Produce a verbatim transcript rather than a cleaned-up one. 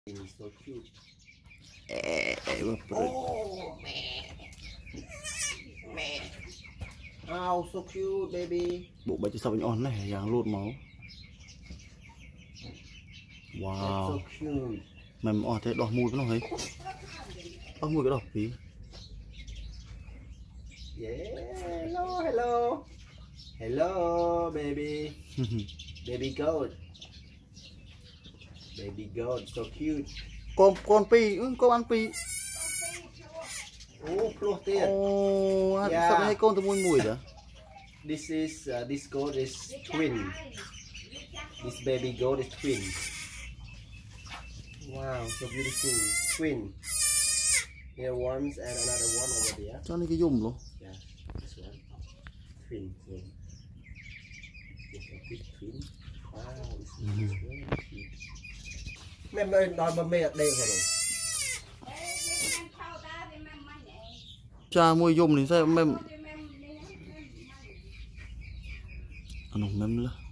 It's so cute. Oh man, man. Oh, so cute, baby. Bộ bạch sao anh on này, dạng lột máu. Wow. That's so cute. Mày on thế đỏ mùi nó thấy. Đỏ mùi cái đỏ phí. Yeah, hello, hello. Hello, baby. Baby goat. Baby goat, so cute. Con con pi, ừ, con ăn pi. Oh, pluột tiền. Oh, sao hai con tôi mùi mùi vậy? This is uh, this goat is twin. This baby goat is twin. Wow, so beautiful. Twin. Here ones and another one over there. Cho nên cái dùng luôn. Yeah, this one. Twin. Twin. This a big twin. Wow, this is very cute. Mẹ mẹ đòi bà mẹ đây rồi. Cha mùi dùng thì sao mềm. Anh không mềm nữa.